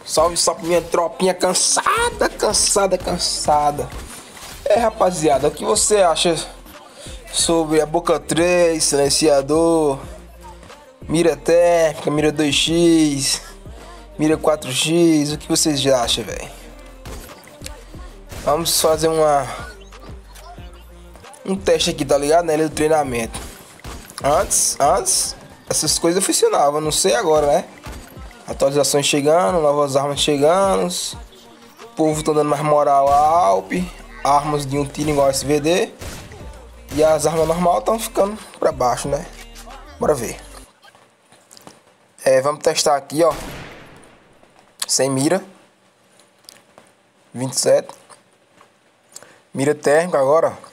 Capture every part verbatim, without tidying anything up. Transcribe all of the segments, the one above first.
Salve, salve minha tropinha cansada, cansada, cansada. É, rapaziada, o que você acha sobre a Boca três, silenciador, mira térmica, mira dois x, mira quatro x? O que vocês já acham, velho? Vamos fazer uma um teste aqui, tá ligado? Na ilha do treinamento. Antes, antes, essas coisas funcionavam, não sei agora, né? Atualizações chegando, novas armas chegando. O povo tá dando mais moral à Alp. Armas de um tiro igual S V D. E as armas normais estão ficando pra baixo, né? Bora ver. É, vamos testar aqui, ó. Sem mira. vinte e sete. Mira térmica agora, ó.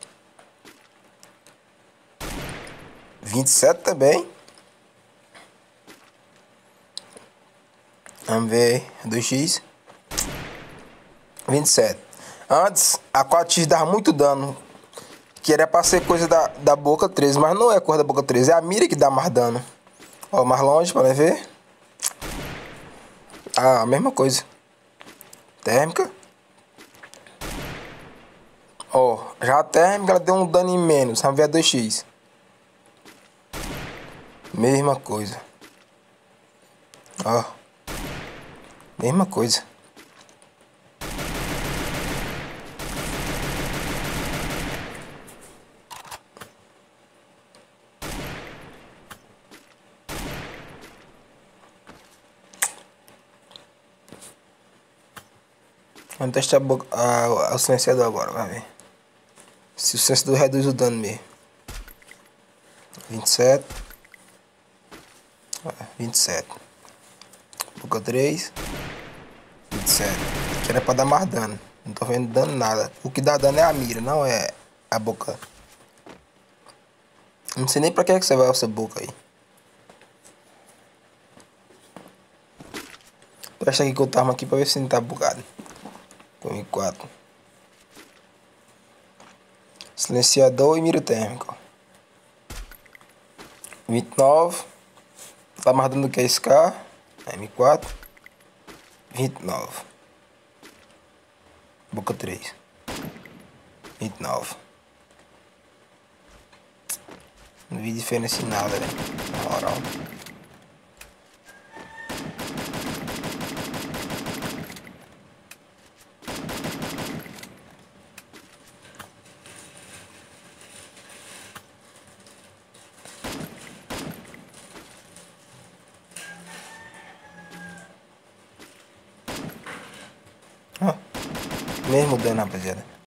vinte e sete também. Vamos ver aí, dois x. vinte e sete. Antes, a quatro x dava muito dano. Que era pra ser coisa da, da Boca três. Mas não é coisa da Boca três. É a mira que dá mais dano. Ó, mais longe, para ver. Ah, a mesma coisa. Térmica. Ó, já a térmica ela deu um dano em menos. Vamos ver a dois x. Mesma coisa. Ó. Mesma coisa. Vamos testar a boca, a, o silenciador agora, vai ver. Se o silenciador reduz o dano mesmo. vinte e sete. vinte e sete. Boca três. vinte e sete. Que era pra dar mais dano. Não tô vendo dano nada. O que dá dano é a mira, não é a boca. Não sei nem pra que é que você vai essa boca aí. Presta aqui com o tarma aqui pra ver se não tá bugado. Com I quatro. Silenciador e mira térmica. vinte e nove. Tá mais dando do que esse carro. M quatro. vinte e nove. Boca três. vinte e nove. Não vi diferença em nada, velho. Na moral. Ó. Mesmo dano, rapaziada.